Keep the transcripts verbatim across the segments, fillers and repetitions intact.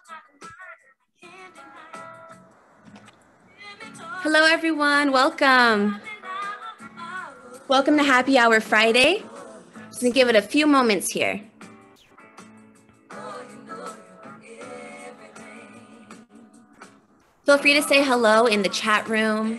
Hello, everyone. Welcome. Welcome to Happy Hour Friday. Just gonna give it a few moments here. Feel free to say hello in the chat room.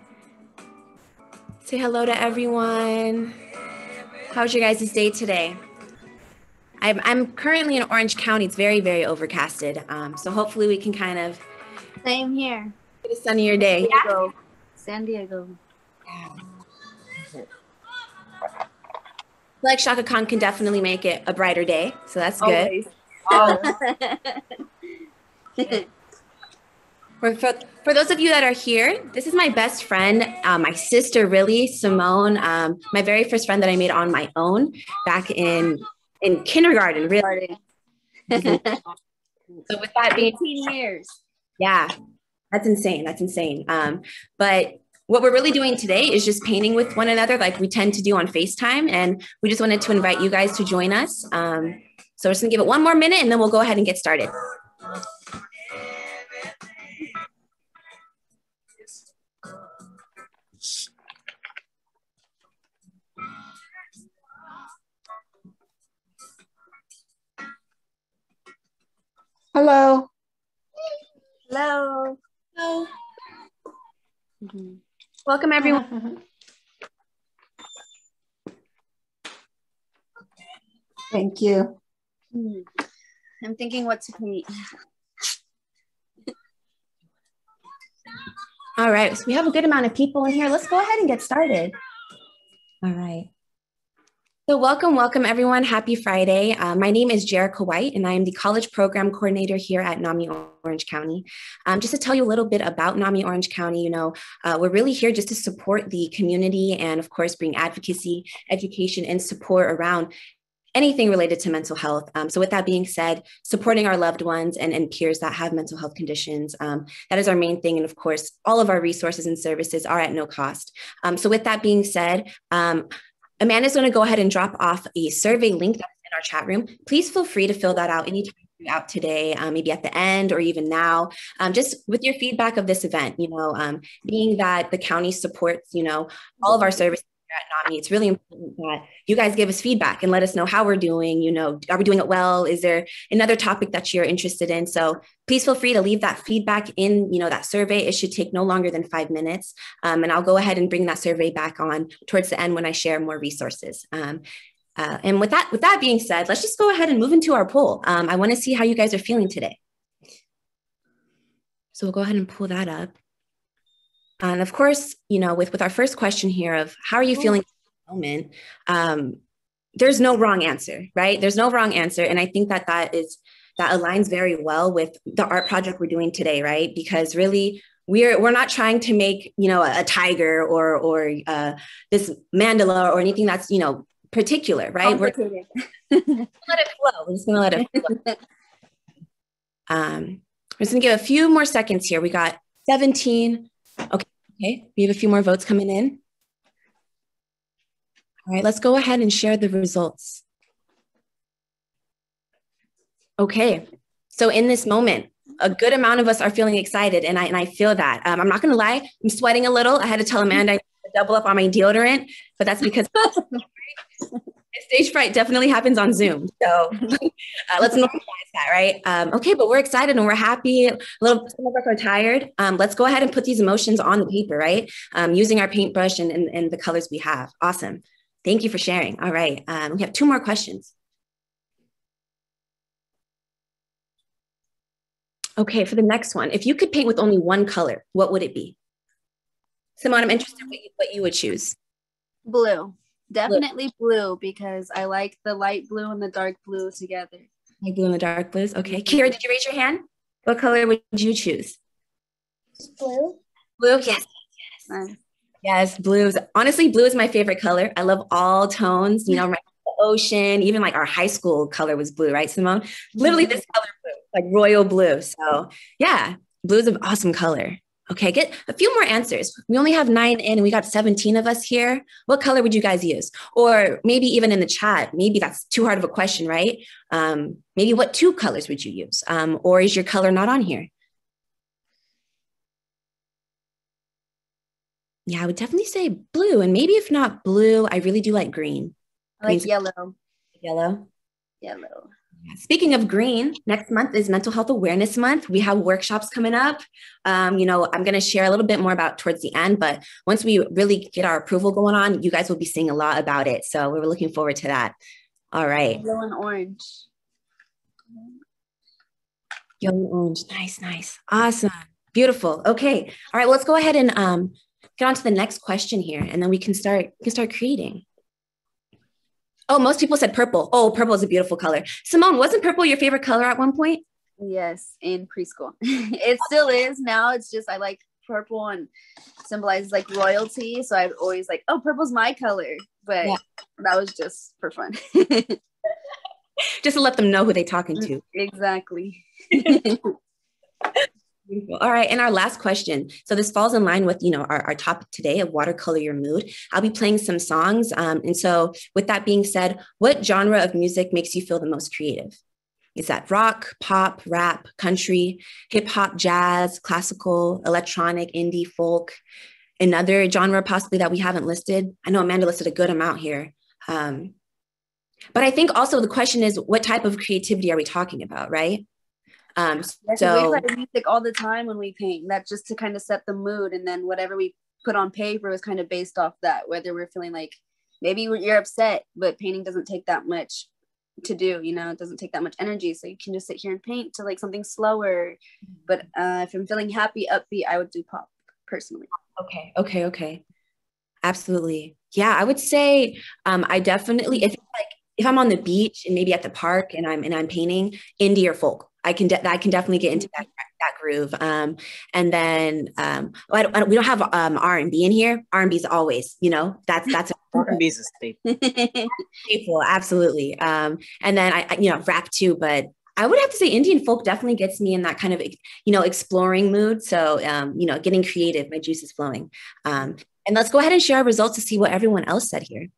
Say hello to everyone. How's your guys' day today? I'm, I'm currently in Orange County. It's very, very overcasted. Um, so hopefully we can kind of... Same here. Get a sunnier day. San Diego. Yeah? San Diego. Yeah. Like Shaka Khan can definitely make it a brighter day. So that's good. Always. For, for, for those of you that are here, this is my best friend, uh, my sister, really, Simone, um, my very first friend that I made on my own back in, in kindergarten, really. So with that being eighteen years. Yeah, that's insane. That's insane. Um, but what we're really doing today is just painting with one another like we tend to do on FaceTime. And we just wanted to invite you guys to join us. Um, so we're just gonna give it one more minute and then we'll go ahead and get started. Hello. Hello. Hello. Mm-hmm. Welcome, everyone. Thank you. I'm thinking what to paint. All right, so we have a good amount of people in here. Let's go ahead and get started. All right. So welcome, welcome everyone. Happy Friday. Uh, my name is Jerica White and I am the college program coordinator here at NAMI Orange County. Um, just to tell you a little bit about NAMI Orange County, you know, uh, we're really here just to support the community and of course bring advocacy, education, and support around anything related to mental health. Um, so with that being said, supporting our loved ones and, and peers that have mental health conditions, um, that is our main thing. And of course, all of our resources and services are at no cost. Um, so with that being said, um, Amanda's going to go ahead and drop off a survey link that's in our chat room. Please feel free to fill that out anytime throughout today, um, maybe at the end or even now, um, just with your feedback of this event, you know, um, being that the county supports, you know, all of our services here at NAMI, it's really important that you guys give us feedback and let us know how we're doing, you know, are we doing it well? Is there another topic that you're interested in? So please feel free to leave that feedback in, you know, that survey. It should take no longer than five minutes. Um, and I'll go ahead and bring that survey back on towards the end when I share more resources. Um, uh, and with that, with that being said, let's just go ahead and move into our poll. Um, I want to see how you guys are feeling today. So we'll go ahead and pull that up. And of course, you know, with, with our first question here of how are you feeling at the moment, um, there's no wrong answer, right? There's no wrong answer. And I think that that is, that aligns very well with the art project we're doing today, right? Because really, we're we're not trying to make, you know, a, a tiger or or uh, this mandala or anything that's, you know, particular, right? We're gonna let it flow. We're just gonna let it flow. Um, we're just gonna give a few more seconds here. We got seventeen. Okay, okay. We have a few more votes coming in. All right, let's go ahead and share the results. Okay, so in this moment, a good amount of us are feeling excited, and I and I feel that. Um, I'm not gonna lie, I'm sweating a little. I had to tell Amanda I need to double up on my deodorant, but that's because stage fright definitely happens on Zoom. So uh, let's normalize that, right? Um, okay, but we're excited and we're happy. A little, some of us are tired. Um, let's go ahead and put these emotions on the paper, right? Um, using our paintbrush and, and, and the colors we have. Awesome. Thank you for sharing. All right, um, we have two more questions. Okay, for the next one, if you could paint with only one color, what would it be? Simone, I'm interested in what you, what you would choose. Blue. Definitely blue, because I like the light blue and the dark blue together. Light blue and the dark blues. Okay. Kira, did you raise your hand? What color would you choose? Blue. Blue, yes. Yes. Nice. Yes, blues. Honestly, blue is my favorite color. I love all tones, you know, right? The ocean, even like our high school color was blue, right, Simone? Literally this color blue, like royal blue. So yeah, blue is an awesome color. Okay, get a few more answers. We only have nine in and we got seventeen of us here. What color would you guys use? Or maybe even in the chat, maybe that's too hard of a question, right? Um, maybe what two colors would you use? Um, or is your color not on here? Yeah, I would definitely say blue. And maybe if not blue, I really do like green. I like yellow. Yellow? Yellow. Speaking of green, next month is Mental Health Awareness Month. We have workshops coming up. Um, you know, I'm going to share a little bit more about towards the end, but once we really get our approval going on, you guys will be seeing a lot about it. So we're looking forward to that. All right. Yellow and orange. Yellow and orange. Nice, nice. Awesome. Beautiful. Okay. All right. Well, let's go ahead and um, get on to the next question here, and then we can start, we can start creating. Oh, most people said purple. Oh, purple is a beautiful color. Simone, wasn't purple your favorite color at one point? Yes, in preschool. It still is now. It's just I like purple and symbolizes like royalty. So I'd always like, oh, purple's my color. But yeah. That was just for fun. Just to let them know who they're talking to. Exactly. All right, and our last question. So this falls in line with, you know, our, our topic today of watercolor your mood. I'll be playing some songs. Um, and so with that being said, what genre of music makes you feel the most creative? Is that rock, pop, rap, country, hip hop, jazz, classical, electronic, indie, folk? Another genre possibly that we haven't listed? I know Amanda listed a good amount here. Um, but I think also the question is, what type of creativity are we talking about, right? Um, yeah, so we play music all the time when we paint. That's just to kind of set the mood, and then whatever we put on paper is kind of based off that. Whether we're feeling like maybe you're upset, but painting doesn't take that much to do. You know, it doesn't take that much energy, so you can just sit here and paint to like something slower. But uh, if I'm feeling happy, upbeat, I would do pop personally. Okay, okay, okay, absolutely. Yeah, I would say um, I definitely if like if I'm on the beach and maybe at the park and I'm and I'm painting indie or folk. I can de- I can definitely get into that, that groove. Um, and then um, I don't, I don't, we don't have um, R and B in here. R and B is always, you know, that's that's R and B is a staple. staple, absolutely. Um, and then I, I, you know, rap too, but I would have to say Indian folk definitely gets me in that kind of, you know, exploring mood. So, um, you know, getting creative, my juice is flowing. Um, and let's go ahead and share our results to see what everyone else said here.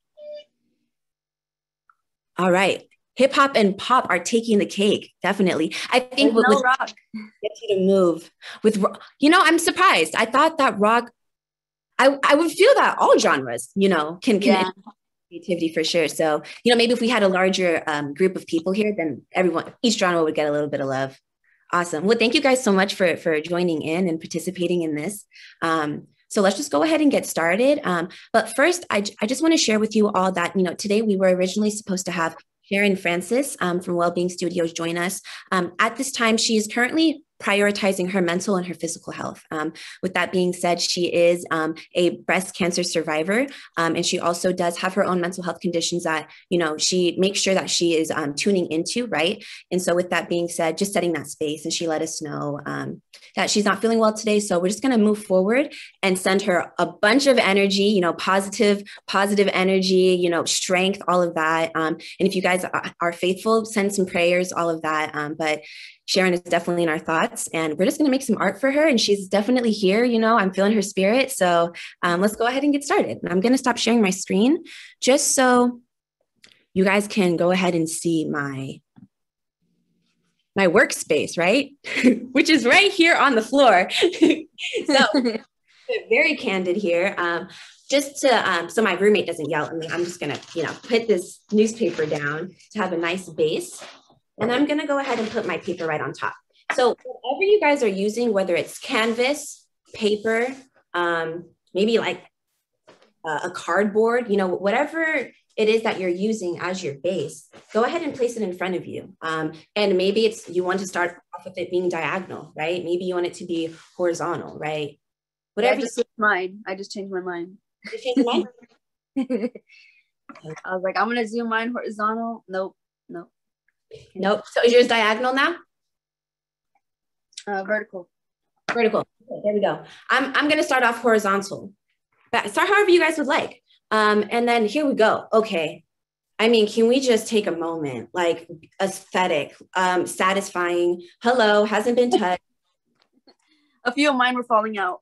All right. Hip hop and pop are taking the cake. Definitely. I think what no with rock gets you to move with, you know, I'm surprised. I thought that rock, I, I would feel that all genres, you know, can, can yeah. creativity for sure. So, you know, maybe if we had a larger um, group of people here, then everyone, each genre would get a little bit of love. Awesome. Well, thank you guys so much for, for joining in and participating in this. Um, So let's just go ahead and get started. Um, but first, I, I just want to share with you all that, you know, today we were originally supposed to have Sharon Francis um, from Wellbeing Studios join us. Um, at this time, she is currently prioritizing her mental and her physical health. Um, with that being said, she is um, a breast cancer survivor, um, and she also does have her own mental health conditions that, you know, she makes sure that she is um, tuning into, right? And so with that being said, just setting that space, and she let us know um, that she's not feeling well today. So we're just going to move forward and send her a bunch of energy, you know, positive, positive energy, you know, strength, all of that. Um, and if you guys are, are faithful, send some prayers, all of that. Um, but Sharon is definitely in our thoughts, and we're just going to make some art for her. And she's definitely here. You know, I'm feeling her spirit. So um, let's go ahead and get started. And I'm going to stop sharing my screen just so you guys can go ahead and see my my workspace, right? Which is right here on the floor. So very candid here. Um, just to, um, so my roommate doesn't yell at me, I'm just going to, you know, put this newspaper down to have a nice base. And I'm going to go ahead and put my paper right on top. So whatever you guys are using, whether it's canvas, paper, um, maybe like uh, a cardboard, you know, whatever it is that you're using as your base, go ahead and place it in front of you. Um, and maybe it's, you want to start off with it being diagonal, right? Maybe you want it to be horizontal, right? Whatever. Yeah, I just changed mine. I just changed my mind. You changed your mind? I was like, I'm going to zoom mine horizontal. Nope. Nope. Nope. So is yours diagonal now? Uh, vertical. Vertical. Okay, there we go. I'm, I'm going to start off horizontal. But start however you guys would like. Um, and then here we go. Okay. I mean, can we just take a moment, like aesthetic, um, satisfying, hello, hasn't been touched. A few of mine were falling out.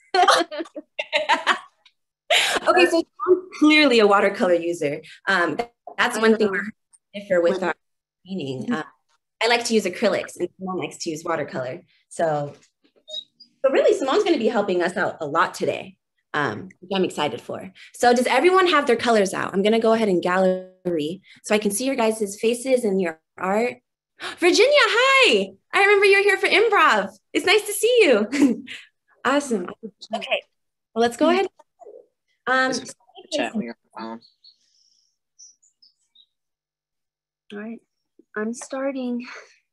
Okay, so I'm clearly a watercolor user. Um, that's one thing we're differ with our painting. Um, I like to use acrylics, and Simone likes to use watercolor. So, but really, Simone's going to be helping us out a lot today, um, which I'm excited for. So, does everyone have their colors out? I'm going to go ahead and gallery so I can see your guys' faces and your art. Virginia, hi! I remember you're here for improv. It's nice to see you. Awesome. Okay, well, let's go ahead. Um, chat on your phone. All right, I'm starting.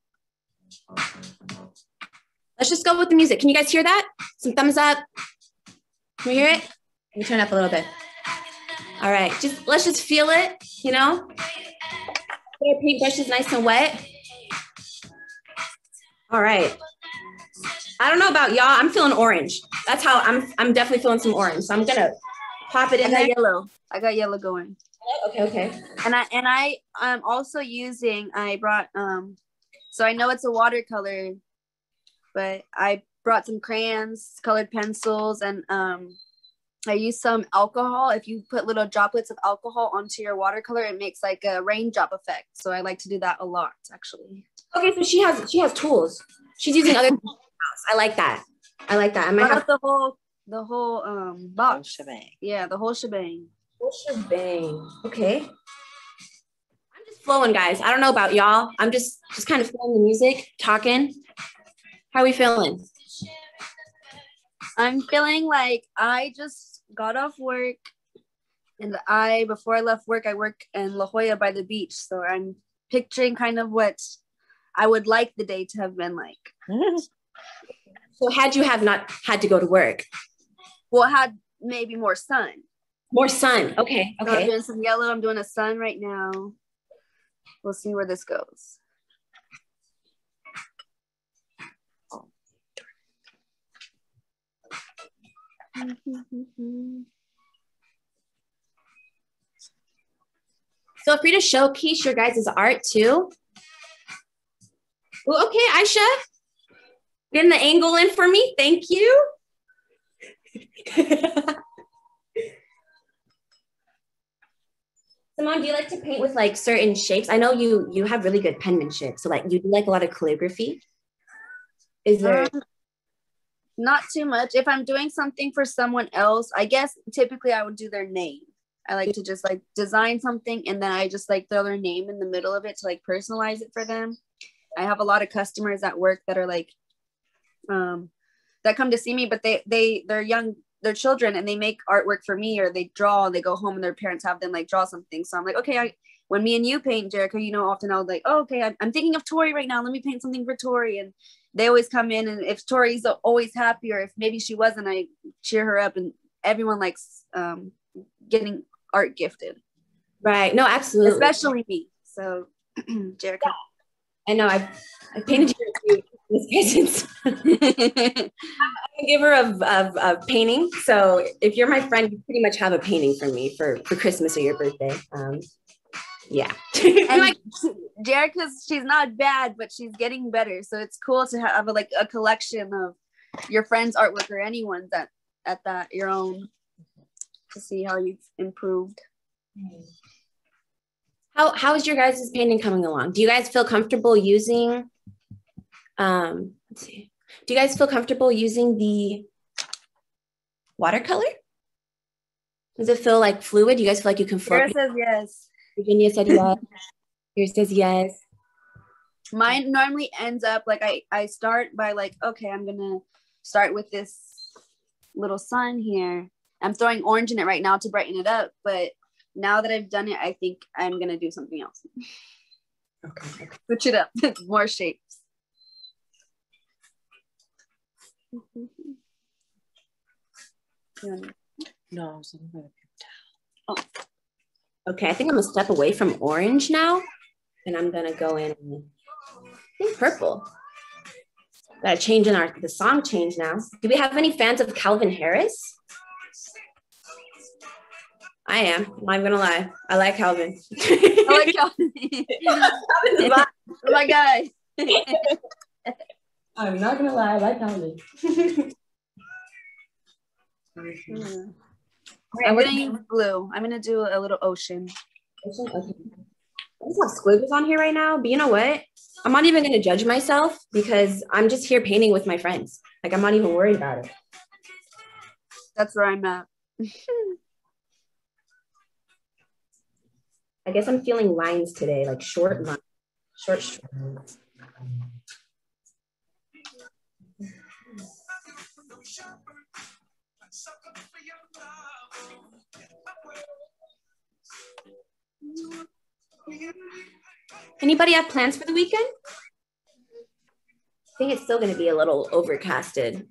Let's just go with the music. Can you guys hear that? Some thumbs up. Can we hear it? Let me turn up a little bit. All right, just let's just feel it, you know? Get our paintbrushes nice and wet. All right. I don't know about y'all. I'm feeling orange. That's how I'm I'm definitely feeling some orange. So I'm gonna pop it in I got there. yellow. I got yellow going. Okay, okay. And I and I I'm also using, I brought um so I know it's a watercolor, but I brought some crayons, colored pencils, and um I used some alcohol. If you put little droplets of alcohol onto your watercolor, it makes like a raindrop effect. So I like to do that a lot, actually. Okay, so she has she has tools. She's using other tools. I like that. I like that. I might I have got the whole the whole um box. Whole shebang. Yeah, the whole shebang. whole shebang. Okay. I'm just flowing, guys. I don't know about y'all. I'm just just kind of feeling the music, talking. How are we feeling? I'm feeling like I just got off work, and I before I left work, I work in La Jolla by the beach. So I'm picturing kind of what I would like the day to have been like. So had you have not had to go to work? Well, had maybe more sun. More sun. Okay. So I'm Okay. doing some yellow. I'm doing a sun right now. We'll see where this goes. Feel free to showcase your guys' art too. Well, okay, Aisha. Getting the angle in for me. Thank you. Simone, do you like to paint with like certain shapes? I know you you have really good penmanship. So like you do like a lot of calligraphy. Is there? Um, not too much. If I'm doing something for someone else, I guess typically I would do their name. I like to just like design something and then I just like throw their name in the middle of it to like personalize it for them. I have a lot of customers at work that are like, um, that come to see me, but they, they, they're young, they're children and they make artwork for me or they draw, they go home and their parents have them like draw something. So I'm like, okay, I, when me and you paint, Jericho, you know, often I'll like, oh, okay, I'm, I'm thinking of Tori right now. Let me paint something for Tori. And they always come in and if Tori's always happy or if maybe she wasn't, I cheer her up and everyone likes um, getting art gifted. Right. No, absolutely. Especially me. So Jericho. Yeah. I know I've, I've painted you a few presents. I'm a giver of, of, of painting. So if you're my friend, you pretty much have a painting from me for, for Christmas or your birthday. Um, yeah. And Jericho's, she's not bad, but she's getting better. So it's cool to have a, like a collection of your friend's artwork or anyone's at, at that, your own, to see how you've improved. How, how is your guys' painting coming along? Do you guys feel comfortable using, um, let's see, do you guys feel comfortable using the watercolor? Does it feel like fluid? Do you guys feel like you can flow? Sarah says yes. Virginia said yes. Yours says yes. Mine normally ends up like I, I start by like, okay, I'm gonna start with this little sun here. I'm throwing orange in it right now to brighten it up, but now that I've done it, I think I'm gonna do something else. Okay. Okay. Switch it up, more shapes. No, I was looking for the paper towel. Oh. Okay, I think I'm gonna step away from orange now, and I'm gonna go in and I think purple. Gotta change in our the song change now. Do we have any fans of Calvin Harris? I am. I'm not gonna lie. I like Calvin. I like Calvin. Calvin's Oh my god. I'm not gonna lie, I like Halloween. Mm. I'm gonna use blue. I'm gonna do a little ocean. Ocean? Okay. I just have squiggles on here right now, but you know what? I'm not even gonna judge myself because I'm just here painting with my friends. Like, I'm not even worried about it. That's where I'm at. I guess I'm feeling lines today, like short lines, short, short. Anybody have plans for the weekend? I think it's still going to be a little overcasted.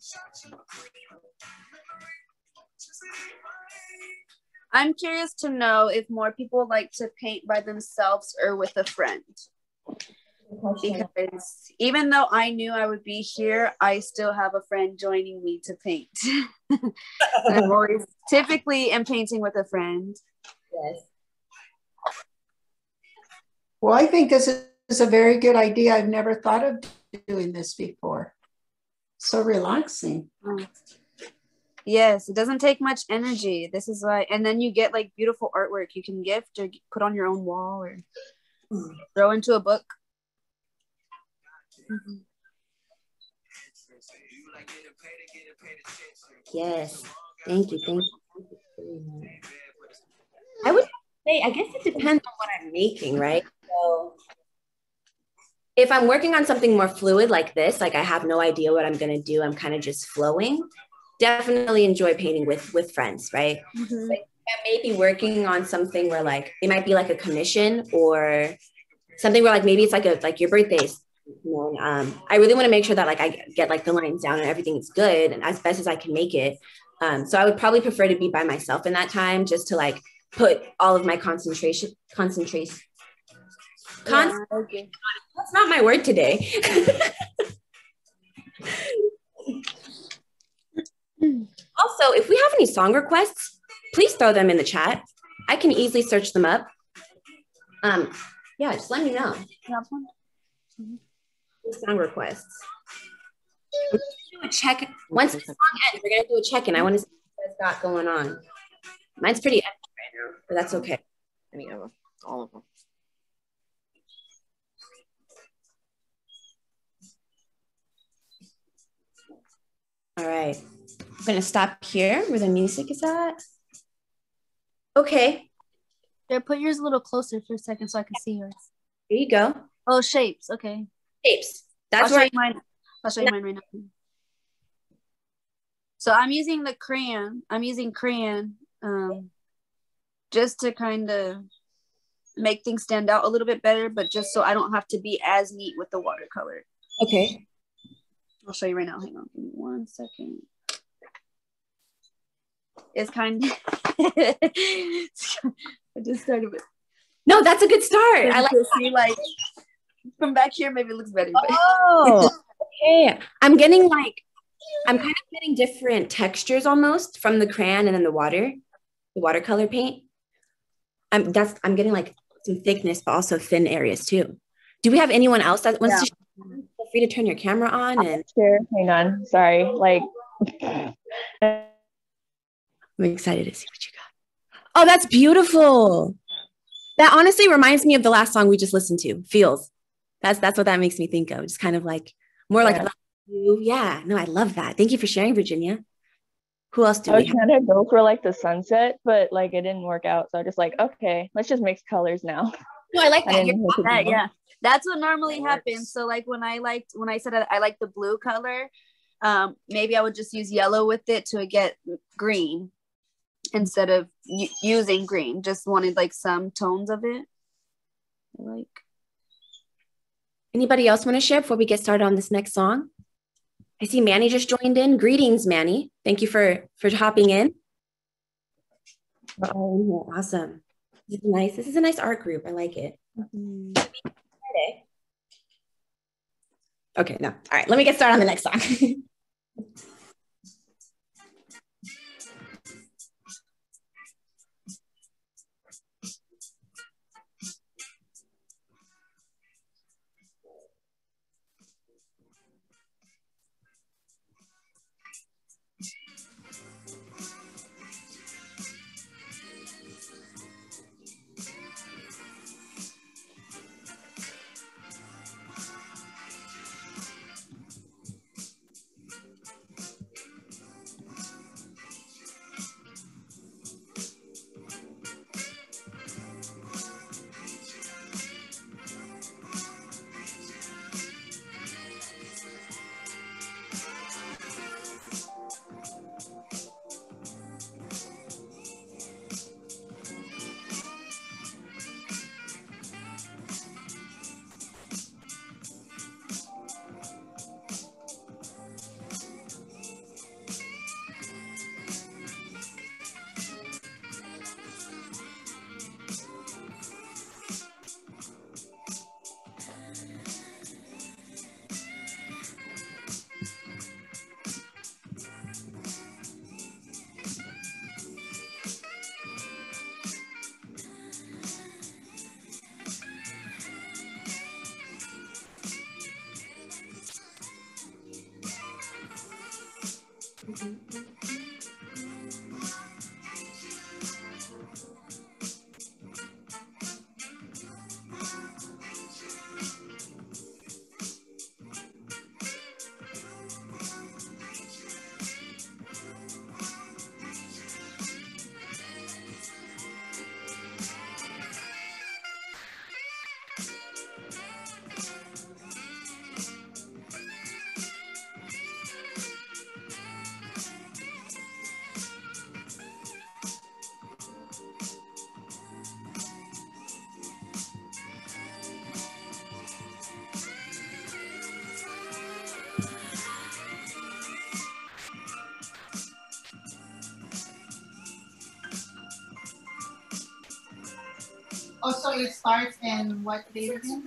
I'm curious to know if more people like to paint by themselves or with a friend. Because even though I knew I would be here, I still have a friend joining me to paint. I'm always typically am painting with a friend. Yes. Well, I think this is a very good idea. I've never thought of doing this before. So relaxing. Mm. Yes, it doesn't take much energy. This is why, and then you get like beautiful artwork you can gift or put on your own wall or mm. throw into a book. Mm-hmm. Yes, thank you, thank you. I would say, I guess it depends on what I'm making, right? So if I'm working on something more fluid like this, like I have no idea what I'm going to do, I'm kind of just flowing, definitely enjoy painting with with friends, right? Mm-hmm. Like, I may be working on something where like it might be like a commission or something where like maybe it's like a like your birthdays. You know, um, I really want to make sure that like I get like the lines down and everything is good and as best as I can make it. Um, so I would probably prefer to be by myself in that time, just to like put all of my concentration, concentration. Con- yeah, okay. That's not my word today. Also, if we have any song requests, please throw them in the chat. I can easily search them up. Um, yeah, just let me know. Mm-hmm. Song requests. We're gonna do a check. Once the song ends, we're gonna do a check-in. I want to see what you guys got going on. Mine's pretty empty right now, but that's okay. Any of them, all of them. All right, I'm gonna stop here where the music is at. Okay. There, put yours a little closer for a second so I can see yours. Here you go. Oh, shapes. Okay. Shapes. That's I'll where show you mine. I'll show you mine right now. So I'm using the crayon. I'm using crayon um, just to kind of make things stand out a little bit better, but just so I don't have to be as neat with the watercolor. Okay. I'll show you right now. Hang on. Give me one second. It's kind of... I just started with... No, that's a good start. I like to see, like, from back here, maybe it looks better. But... Oh, okay. I'm getting like, I'm kind of getting different textures almost from the crayon and then the water, the watercolor paint. I'm that's I'm getting like some thickness, but also thin areas too. Do we have anyone else that wants yeah. to share? Feel free to turn your camera on and share. Hang on, sorry. Like, I'm excited to see what you got. Oh, that's beautiful. That honestly reminds me of the last song we just listened to, Feels. That's that's what that makes me think of. Just kind of like more yeah. like yeah. No, I love that. Thank you for sharing, Virginia. Who else do I we was have? trying to go for like the sunset, but like it didn't work out. So I just like, okay, let's just mix colors now. No, I like that. I that yeah, that's what normally that happens. So like when I liked when I said I, I like the blue color, um, maybe I would just use yellow with it to get green instead of using green. Just wanted like some tones of it. I like. Anybody else want to share before we get started on this next song? I see Manny just joined in. Greetings, Manny. Thank you for for hopping in. Oh, awesome. This is nice. This is a nice art group. I like it. Mm-hmm. Okay, no. All right, let me get started on the next song. Oh, so it starts in what date again?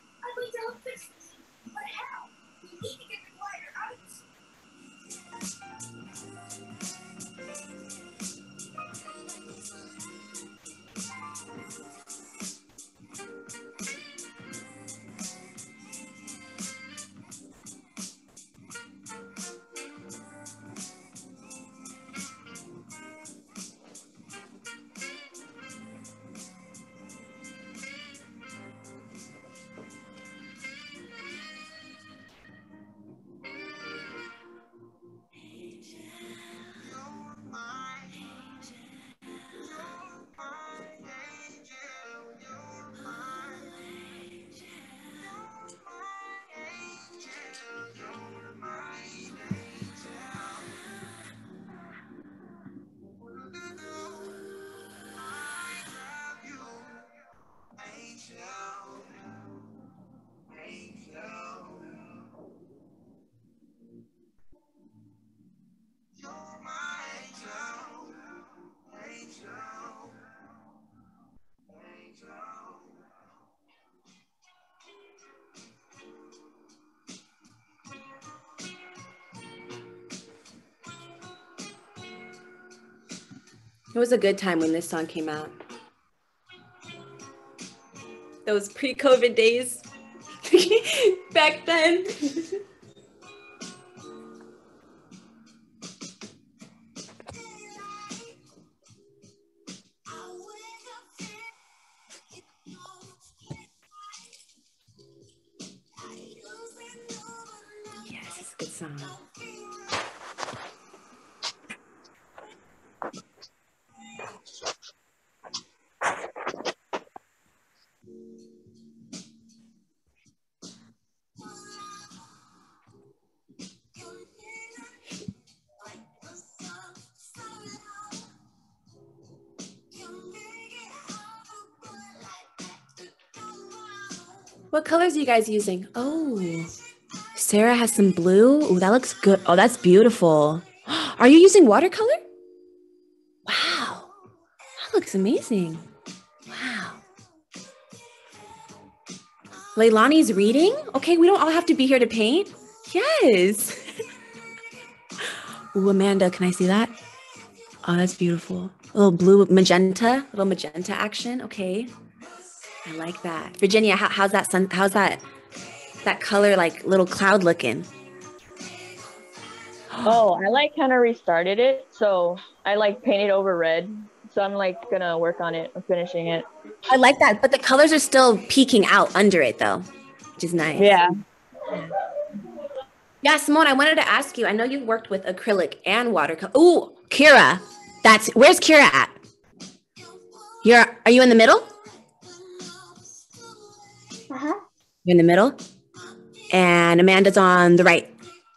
It was a good time when this song came out. Those pre-COVID days back then. Yes, it's a good song. What colors are you guys using? Oh, Sarah has some blue. Oh, that looks good. Oh, that's beautiful. Are you using watercolor? Wow, that looks amazing. Wow. Leilani's reading? Okay, we don't all have to be here to paint. Yes. Ooh, Amanda, can I see that? Oh, that's beautiful. A little blue magenta, little magenta action. Okay. I like that. Virginia, how, how's that sun? How's that that color, like little cloud looking? Oh, I like kind of restarted it. So I like painted over red. So I'm like gonna work on it. I'm finishing it. I like that, but the colors are still peeking out under it though, which is nice. Yeah. Yeah, Simone, I wanted to ask you, I know you've worked with acrylic and watercolor. Ooh, Kira, that's, where's Kira at? You're, are you in the middle? Uh-huh. You're in the middle? And Amanda's on the right.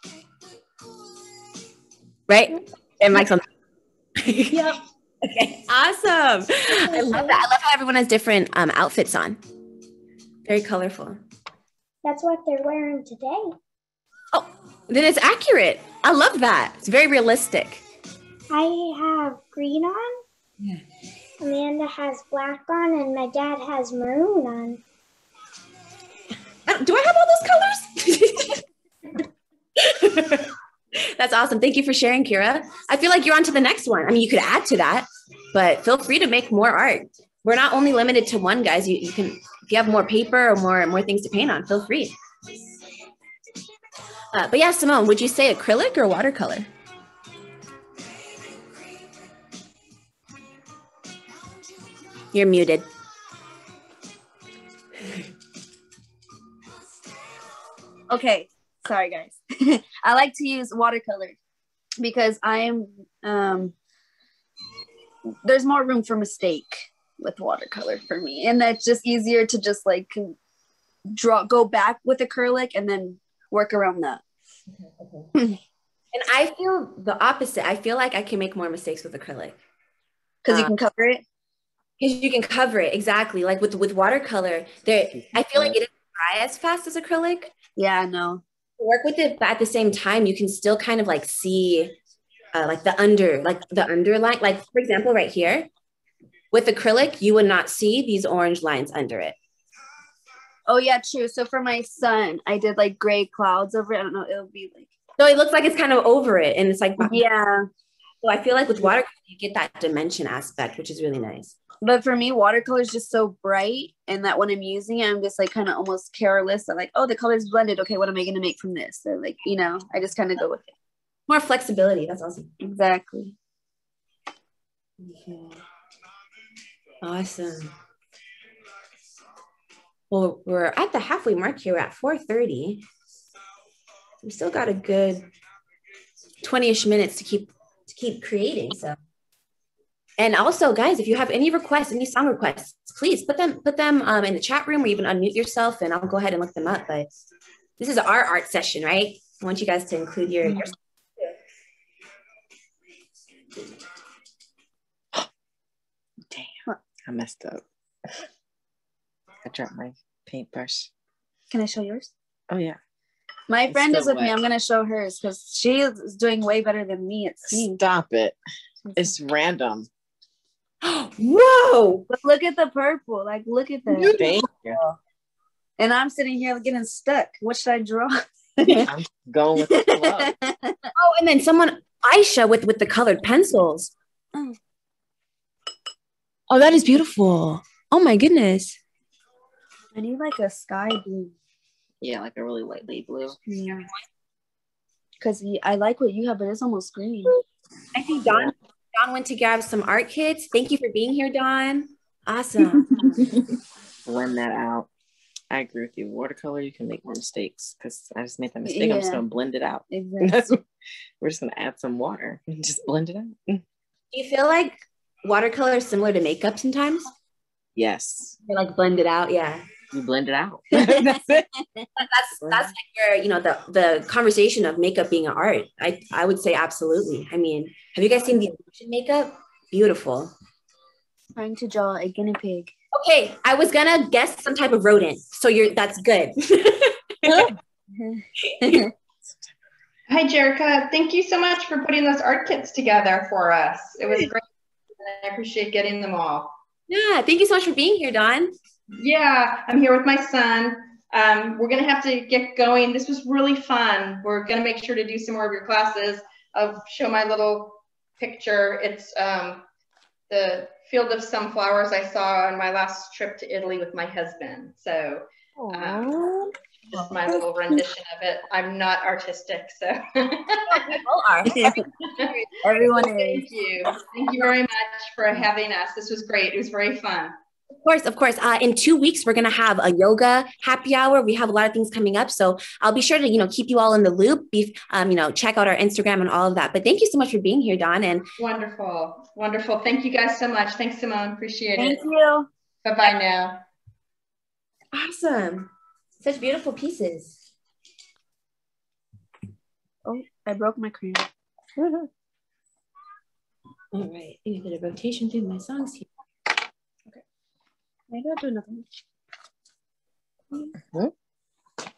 Right? And Mike's on the Yep. Okay, awesome. I love that. I love how everyone has different um, outfits on. Very colorful. That's what they're wearing today. Oh, then it's accurate. I love that. It's very realistic. I have green on. Yeah. Amanda has black on, and my dad has maroon on. Do I have all those colors? That's awesome. Thank you for sharing, Kira. I feel like you're on to the next one. I mean, you could add to that, but feel free to make more art. We're not only limited to one, guys. You, you can, if you have more paper or more, more things to paint on, feel free. Uh, but yeah, Simone, would you say acrylic or watercolor? You're muted. Okay, sorry guys. I like to use watercolor because I'm um there's more room for mistake with watercolor for me, and that's just easier to just like draw, go back with acrylic and then work around that. And I feel the opposite. I feel like I can make more mistakes with acrylic because you um, can cover it. Because you can cover it, exactly. Like with with watercolor, there I feel like it doesn't dry as fast as acrylic. Yeah, I know. Work with it, but at the same time, you can still kind of like see uh, like the under, like the underline. Like for example, right here, with acrylic, you would not see these orange lines under it. Oh yeah, true. So for my son, I did like gray clouds over it. I don't know. It'll be like. So it looks like it's kind of over it, and it's like yeah. So I feel like with watercolor, you get that dimension aspect, which is really nice. But for me, watercolor is just so bright, and that when I'm using it, I'm just like kind of almost careless. I'm like, oh, the color's blended. Okay, what am I going to make from this? So like, you know, I just kind of go with it. More flexibility. That's awesome. Exactly. Okay. Awesome. Well, we're at the halfway mark here. We're at four thirty. We still got a good twenty-ish minutes to keep to keep creating. So. And also, guys, if you have any requests, any song requests, please put them put them um, in the chat room or even unmute yourself, and I'll go ahead and look them up. But this is our art session, right? I want you guys to include your. your Damn, I messed up. I dropped my paintbrush. Can I show yours? Oh yeah. My It's friend is with wet. me. I'm gonna show hers because she is doing way better than me. It seems. Stop it. It's random. Whoa! But look at the purple. Like, look at that. Thank you. And I'm sitting here getting stuck. What should I draw? I'm going with the flow. Oh, and then someone, Aisha, with, with the colored pencils. Oh. Oh, that is beautiful. Oh my goodness. I need like a sky blue. Yeah, like a really lightly blue. Yeah. Because I like what you have, but it's almost green. I see Dawn. Dawn went to grab some art kits. Thank you for being here, Dawn. Awesome. Blend that out. I agree with you. Watercolor, you can make more mistakes because I just made that mistake. Yeah. I'm just going to blend it out. Exactly. That's what, we're just going to add some water and just blend it out. Do you feel like watercolor is similar to makeup sometimes? Yes. You're like blend it out, yeah. You blend it out. That's it. That's that's like where, you know, the the conversation of makeup being an art. I I would say absolutely. I mean, have you guys seen the illusion makeup? Beautiful. Trying to draw a guinea pig. Okay, I was gonna guess some type of rodent, so you're that's good. Hi, Jerica. Thank you so much for putting those art kits together for us. It was great. I appreciate getting them all. Yeah, thank you so much for being here, Dawn. Yeah, I'm here with my son. Um, we're going to have to get going. This was really fun. We're going to make sure to do some more of your classes. I'll show my little picture. It's um, the field of sunflowers I saw on my last trip to Italy with my husband. So um, just my little rendition of it. I'm not artistic, so. People are. Everyone is. Thank you. Thank you very much for having us. This was great. It was very fun. Of course, of course. Uh, in two weeks, we're going to have a yoga happy hour. We have a lot of things coming up. So I'll be sure to, you know, keep you all in the loop. Be, um, you know, check out our Instagram and all of that. But thank you so much for being here, Dawn. And wonderful. Wonderful. Thank you guys so much. Thanks, Simone. Appreciate Thank it. Thank you. Bye-bye now. Awesome. Such beautiful pieces. Oh, I broke my crayon. All right. A bit of rotation through my songs here. Maybe I'll do another one. Mm-hmm.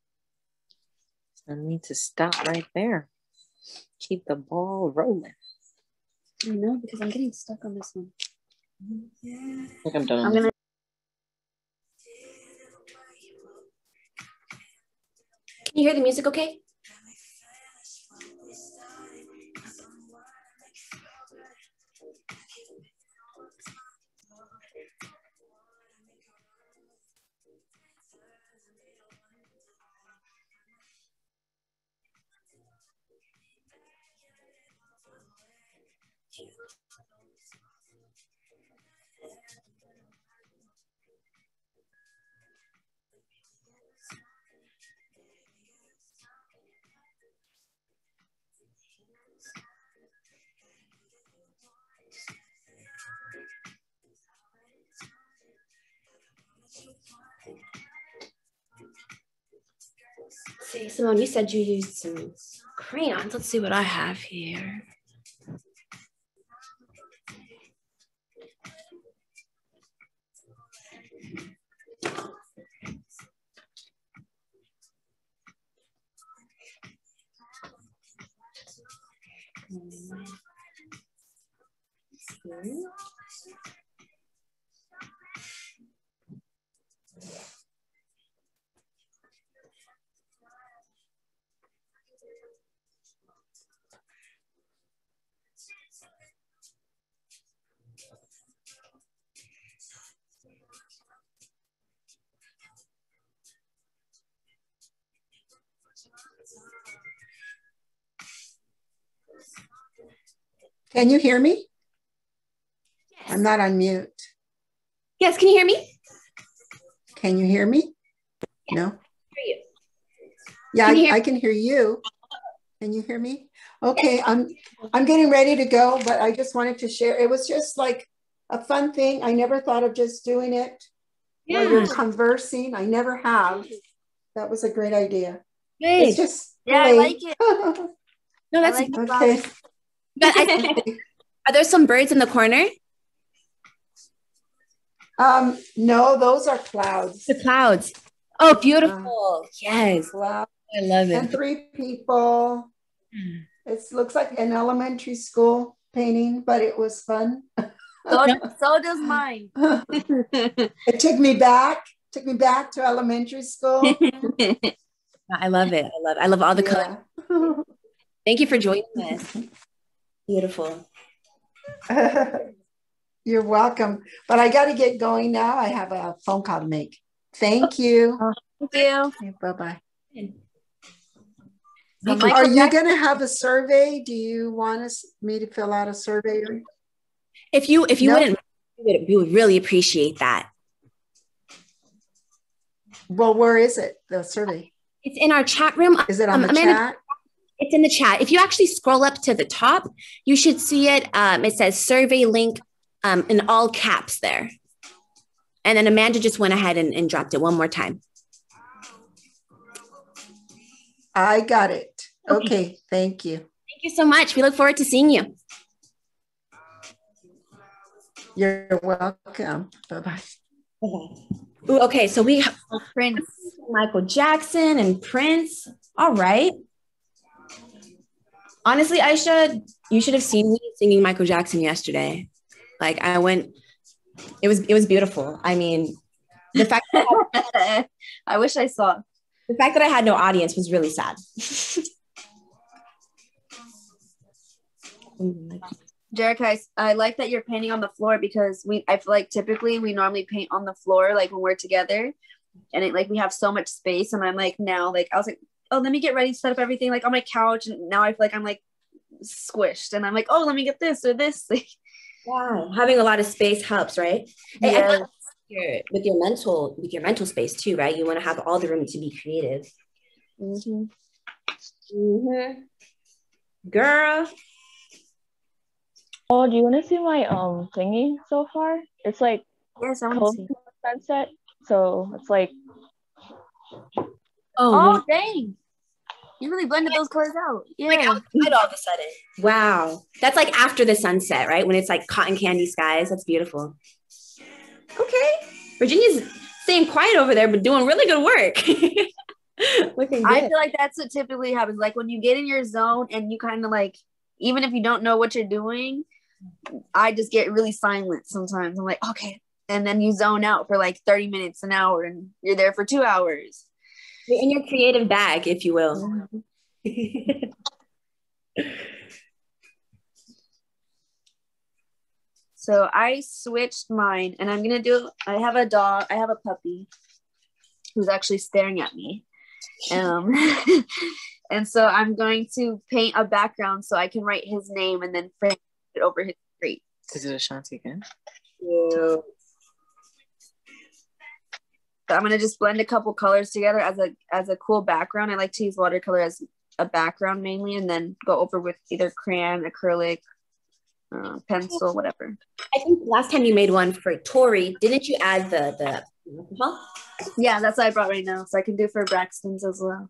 I need to stop right there. Keep the ball rolling. I know, because I'm getting stuck on this one. Yeah. I think I'm done. I'm gonna. Can you hear the music okay? See, Simone, you said you used some crayons. Let's see what I have here. Can you hear me? Yes. I'm not on mute. Yes, can you hear me? Can you hear me? Yes. No? I hear you. Yeah, can I, you I can hear you. Can you hear me? Okay, I'm I'm getting ready to go, but I just wanted to share. It was just like a fun thing. I never thought of just doing it yeah. while you're conversing. I never have. That was a great idea. Good. It's just yeah, silly. I like it. No, that's like okay. But I, are there some birds in the corner? Um, no, those are clouds. The clouds. Oh, beautiful. Uh, yes. Clouds. I love it. And three people. It looks like an elementary school painting, but it was fun. So, so does mine. It took me back, took me back to elementary school. I love it. I love it. I love all the yeah. colors. Thank you for joining us. Beautiful. You're welcome. But I got to get going now. I have a phone call to make. Thank you. Thank you. Okay, bye-bye. So Are you going to have a survey? Do you want us, me to fill out a survey? If you if you no? wouldn't, we would really appreciate that. Well, where is it, the survey? It's in our chat room. Is it on um, the Amanda, chat? It's in the chat. If you actually scroll up to the top, you should see it. Um, it says survey link um, in all caps there. And then Amanda just went ahead and, and dropped it one more time. I got it. Okay. okay. Thank you. Thank you so much. We look forward to seeing you. You're welcome. Bye-bye. Ooh, okay, so we have Prince, Michael Jackson and Prince. All right. Honestly, Aisha, you should have seen me singing Michael Jackson yesterday. Like I went, it was it was beautiful. I mean, the fact that I, had, I wish I saw. The fact that I had no audience was really sad. Jerica, I, I like that you're painting on the floor because we I feel like typically we normally paint on the floor like when we're together and it like we have so much space and I'm like now like I was like oh let me get ready to set up everything like on my couch and now I feel like I'm like squished and I'm like oh let me get this or this. Wow, having a lot of space helps, right? Yeah. And your, with your mental with your mental space too, right? You want to have all the room to be creative. Mm-hmm. Mm-hmm. Girl. Oh, do you want to see my um thingy so far? It's like yes, I want close to see. to sunset, so it's like. Oh, oh dang! You really blended those colors out. Yeah. Like outside all of a sudden. Wow, that's like after the sunset, right? When it's like cotton candy skies. That's beautiful. Okay, Virginia's staying quiet over there, but doing really good work. Looking good. I feel like that's what typically happens. Like when you get in your zone and you kind of like, even if you don't know what you're doing. I just get really silent sometimes. I'm like, okay. And then you zone out for like thirty minutes, an hour, and you're there for two hours. You're in your creative bag, if you will. Mm-hmm. So I switched mine and I'm going to do, I have a dog, I have a puppy who's actually staring at me. Um, and so I'm going to paint a background so I can write his name and then frame it over his crate. Is it Ashanti again? Yeah. So I'm gonna just blend a couple colors together as a as a cool background. I like to use watercolor as a background mainly, and then go over with either crayon, acrylic, uh, pencil, whatever. I think last time you made one for Tori, didn't you add the the alcohol? Yeah, that's what I brought right now, so I can do for Braxton's as well.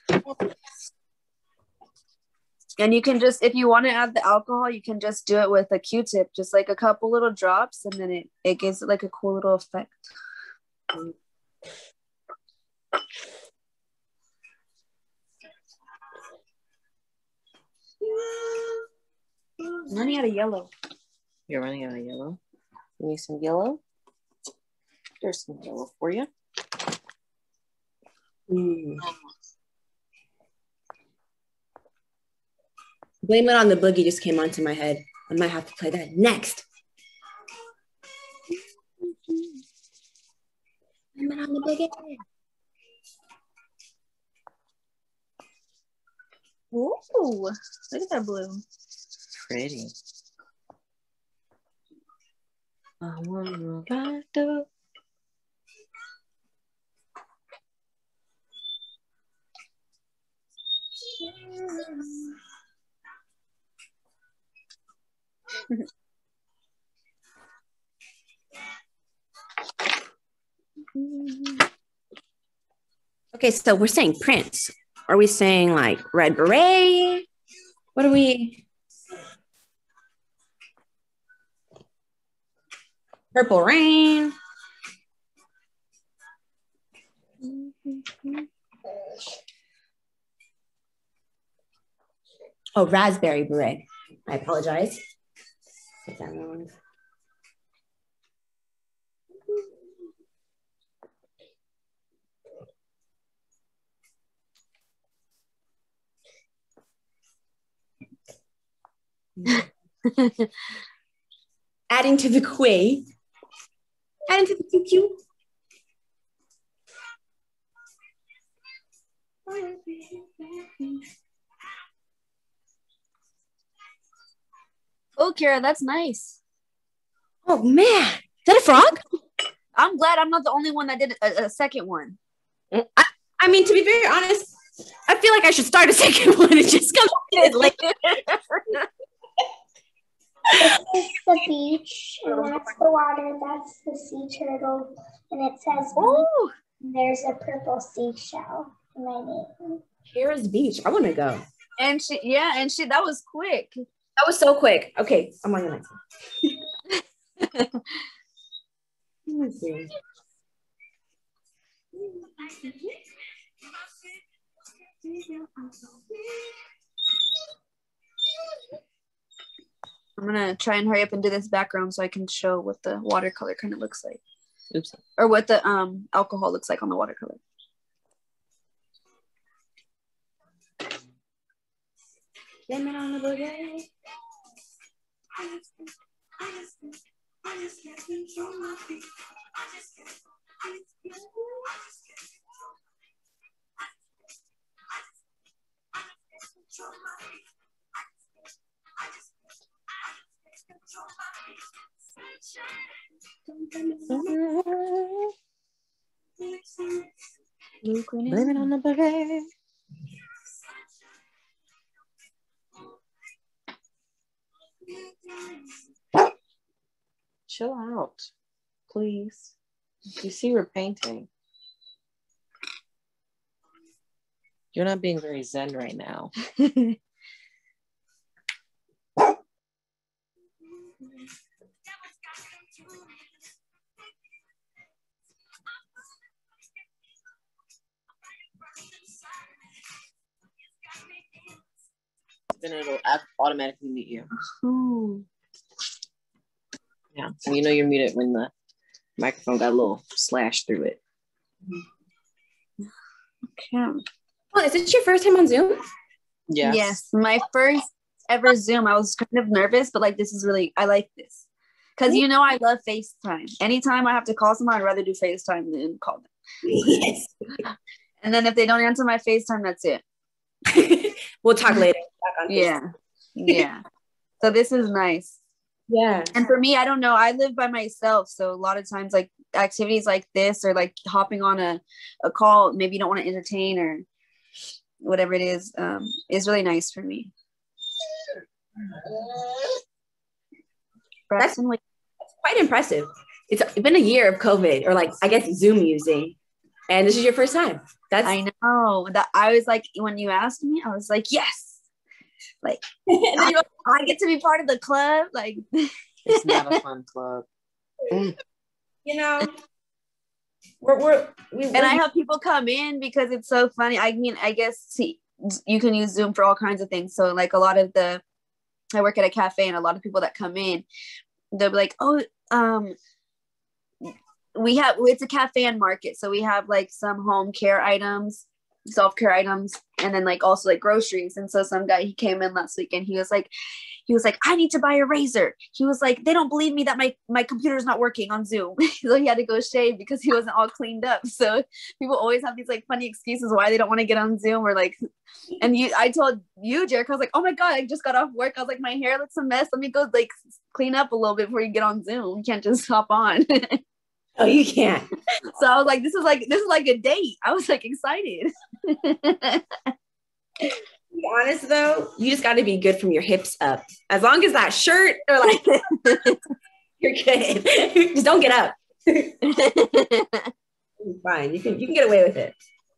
And you can just, if you want to add the alcohol, you can just do it with a Q-tip, just like a couple little drops, and then it, it gives it like a cool little effect. I'm running out of yellow. You're running out of yellow? You need some yellow? There's some yellow for you. Mm. Blame It on the Boogie just came onto my head. I might have to play that next. Blame It on the Boogie. Ooh, look at that blue. Pretty. I wanna ride the Okay, so we're saying Prince. Are we saying like Red Beret? What are we? Purple Rain. Oh, Raspberry Beret. I apologize. Get that wrong. Adding to the quay. Adding to the Q Q. Oh, Kara, that's nice. Oh man, is that a frog? I'm glad I'm not the only one that did a, a second one. I, I mean, to be very honest, I feel like I should start a second one and just come in like This is the beach, and that's the water. That's the sea turtle, and it says Ooh. There's a purple seashell in my name. Kara's Beach. I want to go. And she, yeah, and she, that was quick. That was so quick. Okay, I'm on the next one. Let me see. I'm gonna try and hurry up and do this background so I can show what the watercolor kind of looks like. Oops. Or what the um alcohol looks like on the watercolor. Blame It on the Boogie. Blame it on the boogie. Chill out, please. You see we're painting. You're not being very zen right now. Then it'll automatically mute you. Ooh. Yeah, and you know you're muted when the microphone got a little slash through it. Okay. Oh, is this your first time on Zoom? Yes. Yes, my first ever Zoom. I was kind of nervous, but like this is really, I like this. Because you know I love FaceTime. Anytime I have to call someone, I'd rather do FaceTime than call them. Yes. And then if they don't answer my FaceTime, that's it. We'll talk later. Back on Yeah. Yeah. So this is nice. Yeah. And for me, I don't know, I live by myself. So a lot of times like activities like this or like hopping on a, a call, maybe you don't want to entertain or whatever it is, um, is really nice for me. That's, that's quite impressive. It's been a year of COVID, or like, I guess, Zoom using, and this is your first time. That's I know that I was like, when you asked me, I was like, yes, like I, I get to be part of the club. Like, it's not a fun club. You know, we're, we're we, and I have people come in because it's so funny. I mean, I guess see, you can use Zoom for all kinds of things. So like a lot of the, I work at a cafe, and a lot of people that come in, they'll be like, oh, um, we have, it's a cafe and market. So we have like some home care items, self-care items, and then like also like groceries. And so some guy, he came in last week and he was like, he was like, I need to buy a razor. He was like, they don't believe me that my, my computer's not working on Zoom. So he had to go shave because he wasn't all cleaned up. So people always have these like funny excuses why they don't want to get on Zoom, or like, and you, I told you, Jericho, I was like, oh my God, I just got off work. I was like, my hair looks a mess. Let me go like clean up a little bit before you get on Zoom. You can't just hop on. Oh, you can't. So I was like, this is like, this is like a date. I was like excited. To be honest though, you just got to be good from your hips up. As long as that shirt, or like, you're good. Just don't get up. Fine, you can you can get away with it.